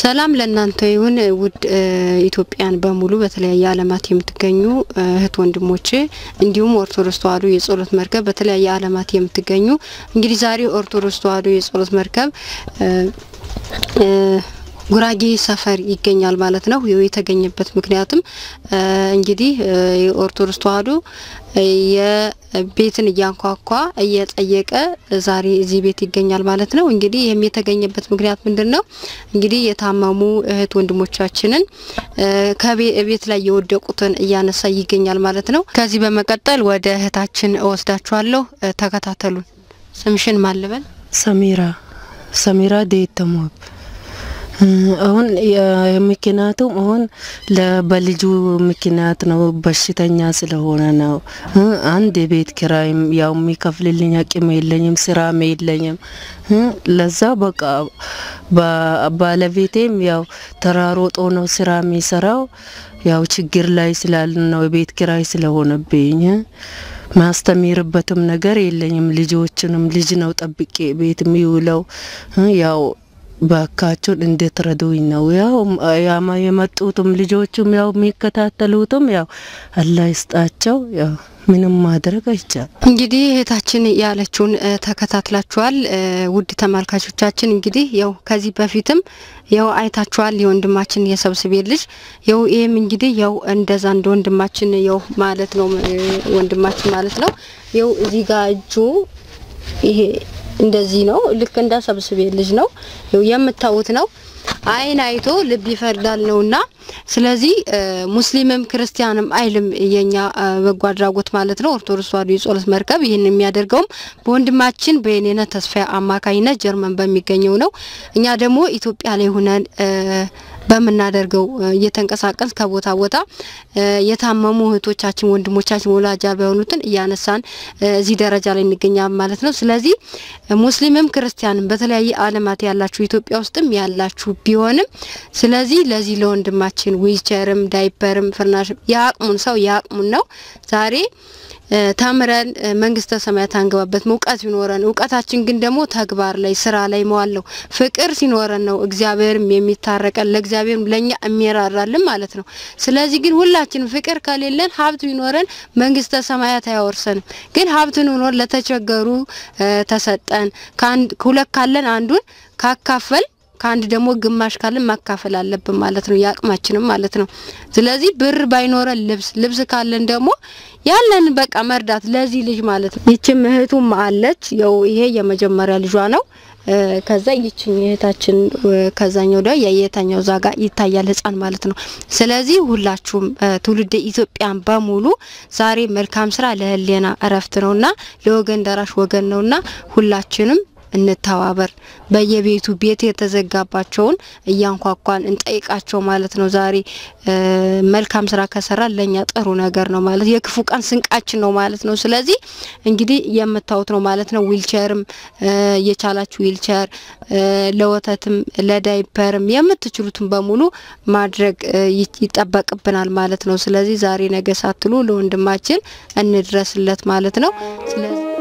ሰላም ለእናንተ ይሁን ውድ ኢትዮጵያን በሙሉ በተለያየ ዓለማት የምትገኙ እህት ወንድሞቼ እንዲሁም ኦርቶዶክስ ተዋሕዶ የጸሎት መርከብ በተለያየ ዓለማት የምትገኙ እንግዲህ ዛሬ ኦርቶዶክስ ተዋሕዶ የጸሎት መርከብ ጉራጌ ሰፈር ይገኛል ማለት ነው። የተገኘበት ምክንያቱም እንግዲህ የኦርቶዶክስ ተዋሕዶ የቤትን ያንኳኳ እየጠየቀ ዛሬ እዚህ ቤት ይገኛል ማለት ነው። እንግዲህ የተገኘበት ምክንያት ምንድነው? እንግዲህ የታመሙ እህት ወንድሞቻችንን ከቤት ላይ የወደቁትን እያነሳ ይገኛል ማለት ነው። ከዚህ በመቀጠል ወደ እህታችን ወስዳችኋለሁ። ተከታተሉን። ስምሽን ማልበል? ሰሚራ ዴተሞብ አሁን የምክንያቱም አሁን ለበልጁ ምክንያት ነው በሽተኛ ስለሆነ ነው። አንድ የቤት ኪራይም ያው የሚከፍልልኝ አቅም የለኝም ስራም የለኝም። ለዛ በቃ ባለቤቴም ያው ተራሮጦ ነው ስራ የሚሰራው ያው ችግር ላይ ስላለ ነው የቤት ኪራይ ስለሆነብኝ ማስተምርበትም ነገር የለኝም። ልጆችንም ልጅ ነው ጠብቄ ቤት የሚውለው ያው ባካቸውን እንድትረዱኝ ነው። ያው የመጡትም ልጆቹም ያው የሚከታተሉትም ያው አላህ ይስጣቸው። ያው ምንም ማድረግ አይቻል። እንግዲህ እህታችን ያለችውን ተከታትላችኋል ውድ ተመልካቾቻችን። እንግዲህ ያው ከዚህ በፊትም ያው አይታችኋል የወንድማችን የሰብስቤ ልጅ ያው ይሄም እንግዲህ ያው እንደዛ እንደ ወንድማችን ያው ማለት ነው ወንድማችን ማለት ነው። ያው እዚህ ጋር እጁ ይሄ እንደዚህ ነው ልክ እንደ ሰብስቤ ልጅ ነው የምታውት ነው። አይን አይቶ ልብ ይፈርዳል ነውና ስለዚህ ሙስሊምም ክርስቲያንም አይልም የኛ በጎ አድራጎት ማለት ነው። ኦርቶዶክስ ተዋሕዶ የጸሎት መርከብ ይሄን የሚያደርገው በወንድማችን በየኔነ ተስፋ አማካኝነት ጀርመን በሚገኘው ነው። እኛ ደግሞ ኢትዮጵያ ላይ ሆነን በመናደርገው እየተንቀሳቀስ ከቦታ ቦታ የታመሙ እህቶቻችን ወንድሞቻችን ወላጅ ባይሆኑትን ያነሳን እዚህ ደረጃ ላይ እንገኛለን ማለት ነው። ስለዚህ ሙስሊምም ክርስቲያንም በተለያየ ዓለማት ያላችሁ ኢትዮጵያ ውስጥም ያላችሁ ቢሆንም ስለዚህ ለዚህ ለወንድማችን ዊልቸርም ዳይፐርም ፍርናሽ ያቅሙን ሰው ያቅሙን ነው ዛሬ ታምረን መንግስተ ሰማያት አንገባበት ሙቀት ይኖረን እውቀታችን ግን ደግሞ ተግባር ላይ ስራ ላይ መዋለው ፍቅር ሲኖረን ነው እግዚአብሔርም የሚታረቀን ለእግዚአብሔርም ለኛ የሚራራልን ማለት ነው። ስለዚህ ግን ሁላችን ፍቅር ከሌለን ሀብት ይኖረን መንግስተ ሰማያት አያወርሰንም። ግን ሀብት ይኖር ለተቸገሩ ተሰጠን ሁለት ካለን አንዱን ካካፈል ካንድ ደግሞ ግማሽ ካለ ማካፈል አለብን ማለት ነው ያቅማችንም ማለት ነው። ስለዚህ ብር ባይኖረን ልብስ ካለን ደግሞ ያለን በቃ መርዳት ለዚህ ልጅ ማለት ነው። ይችም እህቱም አለች ያው ይሄ የመጀመሪያ ልጇ ነው። ከዛ ይችኝ እህታችን ከዛኛው ዳ የየታኛው ዛጋ ይታያል ህፃን ማለት ነው። ስለዚህ ሁላችሁም ትውልደ ኢትዮጵያን በሙሉ ዛሬ መልካም ስራ ለህሊና እረፍት ነውና ለወገን ደራሽ ወገን ነውና ሁላችንም እንተባበር በየቤቱ ቤት የተዘጋባቸውን እያንኳኳን እንጠይቃቸው ማለት ነው። ዛሬ መልካም ስራ ከሰራ ለኛ ጥሩ ነገር ነው ማለት የክፉ ቀን ስንቃችን ነው ማለት ነው። ስለዚህ እንግዲህ የምታውት ነው ማለት ነው። ዊልቸርም የቻላችሁ ዊልቸር ለወተትም ለዳይፐርም የምትችሉትን በሙሉ ማድረግ ይጠበቅብናል ማለት ነው። ስለዚህ ዛሬ ነገ ሳትሉ ለወንድማችን እንድረስለት ማለት ነው። ስለዚህ